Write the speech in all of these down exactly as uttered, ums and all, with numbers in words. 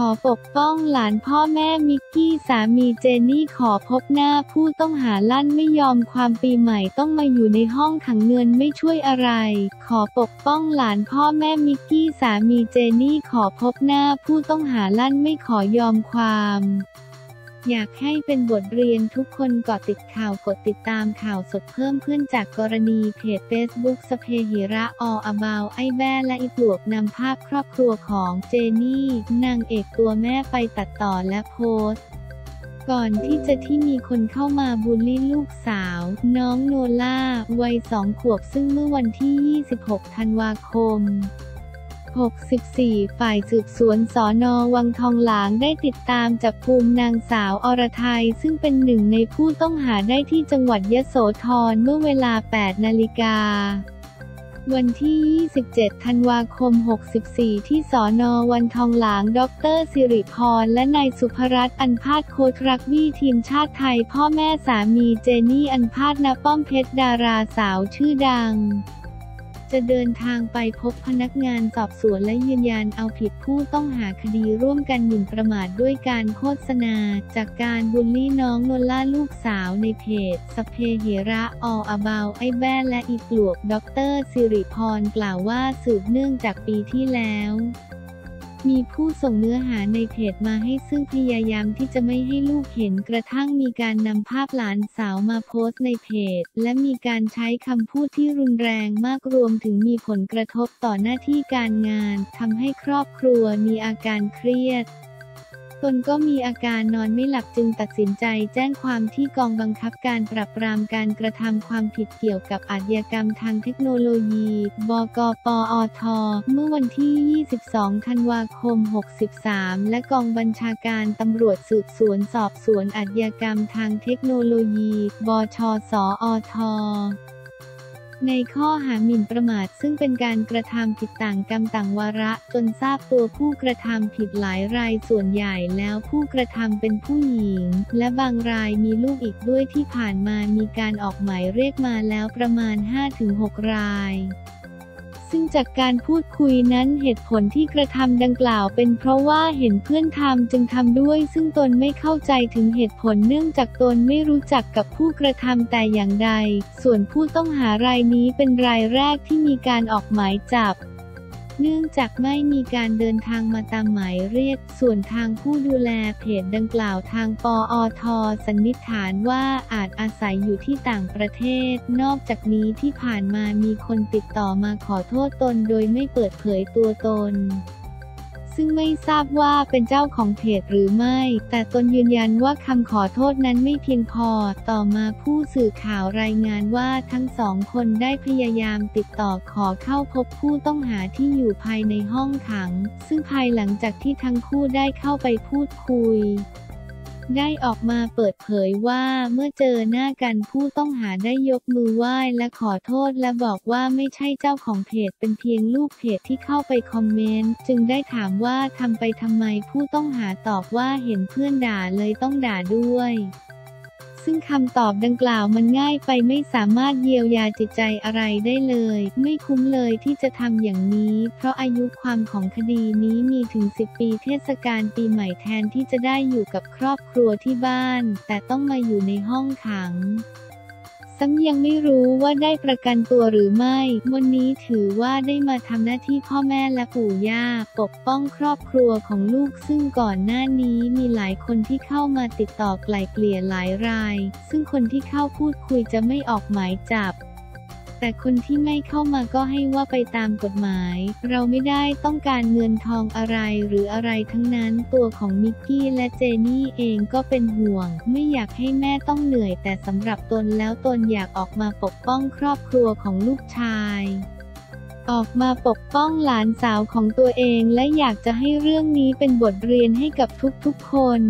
อปกป้องหลานพ่อแม่มิกกี้สามีเจนนี่ขอพบหน้าผู้ต้องหาลั่นไม่ยอมความปีใหม่ต้องมาอยู่ในห้องขังเงินไม่ช่วยอะไรขอปกป้องหลานพ่อแม่มิกกี้สามีเจนนี่ขอพบหน้าผู้ต้องหาลั่นไม่ขอยอมความอยากให้เป็นบทเรียนทุกคนเกาะติดข่าวกดติดตามข่าวสดเพิ่มขึ้นจากกรณีเพจ เฟซบุ๊ก สเปหิระอออบาวไอ้แบ้และอีปลวกนำภาพครอบครัวของเจนี่นางเอกตัวแม่ไปตัดต่อและโพสต์ก่อนที่จะที่มีคนเข้ามาบูลลี่ลูกสาวน้องโนล่าวัยสองขวบซึ่งเมื่อวันที่ ยี่สิบหก ธันวาคมหกสิบสี่ ฝ่ายสืบสวนสน.วังทองหลางได้ติดตามจับกุมนางสาวอรไทยซึ่งเป็นหนึ่งในผู้ต้องหาได้ที่จังหวัดยโสธรเมื่อเวลา แปด นาฬิกาวันที่ ยี่สิบเจ็ด ธันวาคม หกสิบสี่ ที่สน.วังทองหลางดร.สิริพรและนายสุภรัตน์อันพาทโค้ชรักบี้ทีมชาติไทยพ่อแม่สามีเจนี่อันพาทณป้อมเพชรดาราสาวชื่อดังจะเดินทางไปพบพนักงานสอบสวนและยืนยันเอาผิดผู้ต้องหาคดีร่วมกันหมิ่นประมาทด้วยการโฆษณาจากการบูลลี่น้องโนล่าลูกสาวในเพจสเปหิระอออบาวไอ้แบ้และอีปลวกดร.สิริพรกล่าวว่าสืบเนื่องจากปีที่แล้วมีผู้ส่งเนื้อหาในเพจมาให้ซึ่งพยายามที่จะไม่ให้ลูกเห็นกระทั่งมีการนำภาพหลานสาวมาโพสต์ในเพจและมีการใช้คำพูดที่รุนแรงมากรวมถึงมีผลกระทบต่อหน้าที่การงานทำให้ครอบครัวมีอาการเครียดตนก็มีอาการนอนไม่หลับจึงตัดสินใจแจ้งความที่กองบังคับการปราบปรามการกระทำความผิดเกี่ยวกับอาชญากรรมทางเทคโนโลยี บก.ปอท.เมื่อวันที่ ยี่สิบสอง ธันวาคม หกสิบสาม และกองบัญชาการตำรวจสืบสวนสอบสวนอาชญากรรมทางเทคโนโลยี บช.สอท.ในข้อหาหมิ่นประมาทซึ่งเป็นการกระทำผิดต่างกรรมต่างวาระจนทราบตัวผู้กระทำผิดหลายรายส่วนใหญ่แล้วผู้กระทำเป็นผู้หญิงและบางรายมีลูกอีกด้วยที่ผ่านมามีการออกหมายเรียกมาแล้วประมาณ ห้าถึงหก รายซึ่งจากการพูดคุยนั้นเหตุผลที่กระทำดังกล่าวเป็นเพราะว่าเห็นเพื่อนทำจึงทำด้วยซึ่งตนไม่เข้าใจถึงเหตุผลเนื่องจากตนไม่รู้จักกับผู้กระทำแต่อย่างใดส่วนผู้ต้องหารายนี้เป็นรายแรกที่มีการออกหมายจับเนื่องจากไม่มีการเดินทางมาตามหมายเรียกส่วนทางผู้ดูแลเพจดังกล่าวทางปอท.สันนิษฐานว่าอาจอาศัยอยู่ที่ต่างประเทศนอกจากนี้ที่ผ่านมามีคนติดต่อมาขอโทษตนโดยไม่เปิดเผยตัวตนซึ่งไม่ทราบว่าเป็นเจ้าของเพจหรือไม่แต่ตนยืนยันว่าคำขอโทษนั้นไม่เพียงพอต่อมาผู้สื่อข่าวรายงานว่าทั้งสองคนได้พยายามติดต่อขอเข้าพบผู้ต้องหาที่อยู่ภายในห้องขังซึ่งภายหลังจากที่ทั้งคู่ได้เข้าไปพูดคุยได้ออกมาเปิดเผยว่าเมื่อเจอหน้ากันผู้ต้องหาได้ยกมือไหว้และขอโทษและบอกว่าไม่ใช่เจ้าของเพจเป็นเพียงลูกเพจที่เข้าไปคอมเมนต์จึงได้ถามว่าทำไปทำไมผู้ต้องหาตอบว่าเห็นเพื่อนด่าเลยต้องด่าด้วยซึ่งคำตอบดังกล่าวมันง่ายไปไม่สามารถเยียวยาจิตใจอะไรได้เลยไม่คุ้มเลยที่จะทำอย่างนี้เพราะอายุความของคดีนี้มีถึงสิบปีเทศกาลปีใหม่แทนที่จะได้อยู่กับครอบครัวที่บ้านแต่ต้องมาอยู่ในห้องขังซ้ำยังไม่รู้ว่าได้ประกันตัวหรือไม่วันนี้ถือว่าได้มาทำหน้าที่พ่อแม่และปู่ย่าปกป้องครอบครัวของลูกซึ่งก่อนหน้านี้มีหลายคนที่เข้ามาติดต่อไกล่เกลี่ยหลายรายซึ่งคนที่เข้าพูดคุยจะไม่ออกหมายจับแต่คนที่ไม่เข้ามาก็ให้ว่าไปตามกฎหมายเราไม่ได้ต้องการเงินทองอะไรหรืออะไรทั้งนั้นตัวของมิกกี้และเจนี่เองก็เป็นห่วงไม่อยากให้แม่ต้องเหนื่อยแต่สำหรับตนแล้วตนอยากออกมาปกป้องครอบครัวของลูกชายออกมาปกป้องหลานสาวของตัวเองและอยากจะให้เรื่องนี้เป็นบทเรียนให้กับทุกๆคน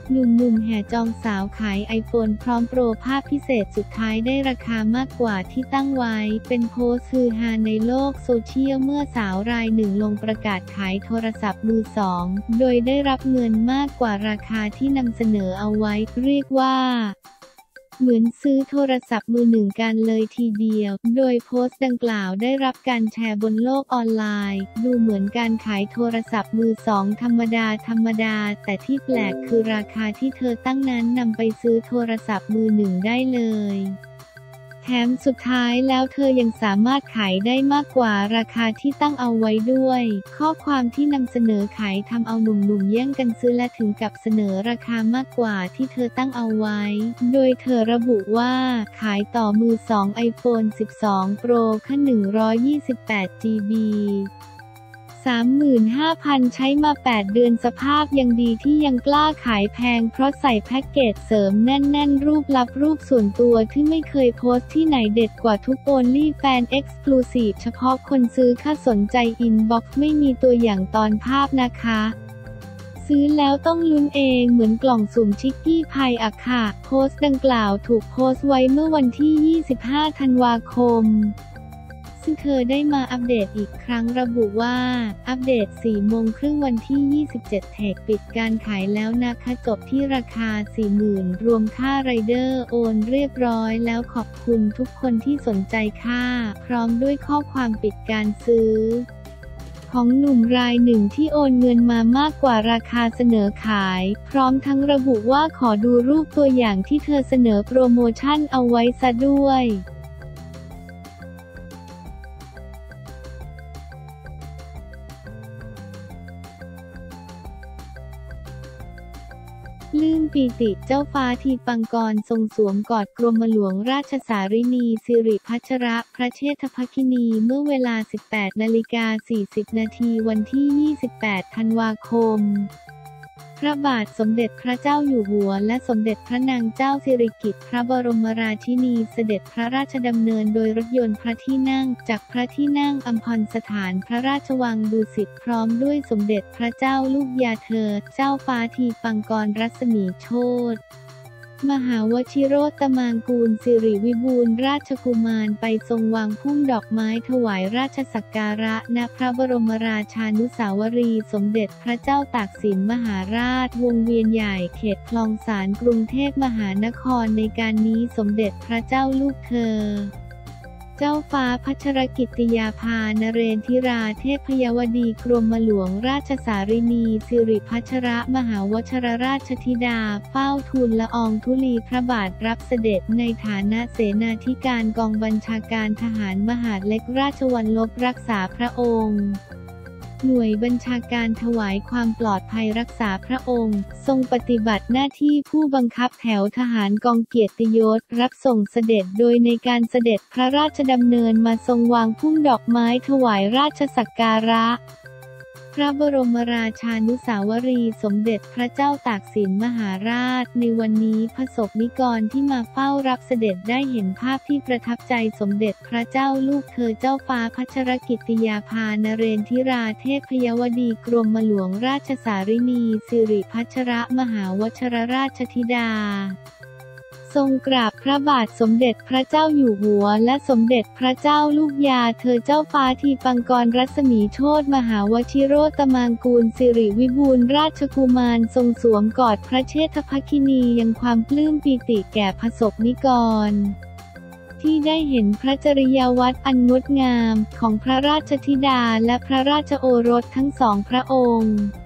หนุ่มๆแห่จองสาวขายไอโฟนพร้อมโปรภาพพิเศษสุดท้ายได้ราคามากกว่าที่ตั้งไว้เป็นโพสต์ฮือฮาในโลกโซเชียลเมื่อสาวรายหนึ่งลงประกาศขายโทรศัพท์มือสองโดยได้รับเงินมากกว่าราคาที่นำเสนอเอาไว้เรียกว่าเหมือนซื้อโทรศัพท์มือหนึ่งกันเลยทีเดียวโดยโพสต์ดังกล่าวได้รับการแชร์บนโลกออนไลน์ดูเหมือนการขายโทรศัพท์มือสองธรรมดาธรรมดาแต่ที่แปลกคือราคาที่เธอตั้งนั้นนำไปซื้อโทรศัพท์มือหนึ่งได้เลยแถมสุดท้ายแล้วเธอยังสามารถขายได้มากกว่าราคาที่ตั้งเอาไว้ด้วยข้อความที่นำเสนอขายทำเอาหนุ่มๆแย่งกันซื้อและถึงกับเสนอราคามากกว่าที่เธอตั้งเอาไว้โดยเธอระบุว่าขายต่อมือสอง ไอโฟน สิบสอง โปร แค่ หนึ่งร้อยยี่สิบแปด จี บี สามหมื่นห้าพัน ใช้มาแปดเดือนสภาพยังดีที่ยังกล้าขายแพงเพราะใส่แพ็กเกจเสริมแน่นๆรูปลับรูปส่วนตัวที่ไม่เคยโพสต์ที่ไหนเด็ดกว่าทุก Only Fan Exclusive เฉพาะคนซื้อค่าสนใจอินบ็อกซ์ไม่มีตัวอย่างตอนภาพนะคะซื้อแล้วต้องลุ้นเองเหมือนกล่องสุ่มชิคกี้พายอะค่ะโพสต์ดังกล่าวถูกโพสต์ไว้เมื่อวันที่ยี่สิบห้าธันวาคมซึ่งเธอได้มาอัปเดตอีกครั้งระบุว่าอัปเดตสี่โมงครึ่งวันที่ยี่สิบเจ็ดเทคปิดการขายแล้วนะคะจบที่ราคา สี่หมื่น รวมค่าไรเดอร์โอนเรียบร้อยแล้วขอบคุณทุกคนที่สนใจค่ะพร้อมด้วยข้อความปิดการซื้อของหนุ่มรายหนึ่งที่โอนเงินมามากกว่าราคาเสนอขายพร้อมทั้งระบุว่าขอดูรูปตัวอย่างที่เธอเสนอโปรโมชั่นเอาไว้ซะด้วยลื่นปีติเจ้าฟ้าทีปังกรทรงสวมกอดกรมหลวงราชสารินีสิริพัชรพระเชษฐภคินีเมื่อเวลา สิบแปดนาฬิกาสี่สิบนาทีวันที่ยี่สิบแปดธันวาคมพระบาทสมเด็จพระเจ้าอยู่หัวและสมเด็จพระนางเจ้าสิริกิติ์พระบรมราชินีเสด็จพระราชดำเนินโดยรถยนต์พระที่นั่งจากพระที่นั่งอัมพรสถานพระราชวังดุสิตพร้อมด้วยสมเด็จพระเจ้าลูกยาเธอเจ้าฟ้าทีปังกรรัศมีโชติมหาวชิโรตมางกูลสิริวิบูลย์ราชกุมารไปทรงวางพุ่มดอกไม้ถวายราชสักการะณพระบรมราชานุสาวรีย์สมเด็จพระเจ้าตากสินมหาราชวงเวียนใหญ่เขตคลองสานกรุงเทพมหานครในการนี้สมเด็จพระเจ้าลูกเธอเจ้าฟ้าพัชรกิติยาภานเรนทิราเทพยวดีกรมหลวงราชสารินีสิริพัชรมหาวชรราชธิดาเฝ้าทูลละอองธุลีพระบาทรับเสด็จในฐานะเสนาธิการกองบัญชาการทหารมหาดเล็กราชวัลลบรักษาพระองค์หน่วยบัญชาการถวายความปลอดภัยรักษาพระองค์ทรงปฏิบัติหน้าที่ผู้บังคับแถวทหารกองเกียรติยศรับส่งเสด็จโดยในการเสด็จพระราชดำเนินมาทรงวางพุ่มดอกไม้ถวายราชสักการะพระบรมราชานุสาวรีย์สมเด็จพระเจ้าตากสินมหาราชในวันนี้พระสงฆ์นิกรที่มาเฝ้ารับเสด็จได้เห็นภาพที่ประทับใจสมเด็จพระเจ้าลูกเธอเจ้าฟ้าพัชรกิติยาภานเรนทิราเทพยวดีกรมหลวงราชสารินีสิริพัชรมหาวชรราชธิดาทรงกราบพระบาทสมเด็จพระเจ้าอยู่หัวและสมเด็จพระเจ้าลูกยาเธอเจ้าฟ้าทีปังกรรัศมีโชติมหาวชิโรตมางกูลสิริวิบูลย์ราชกุมารทรงสวมกอดพระเชษฐภคินียังความปลื้มปีติแก่พระสงฆ์นิกรที่ได้เห็นพระจริยวัตรอันงดงามของพระราชธิดาและพระราชโอรสทั้งสองพระองค์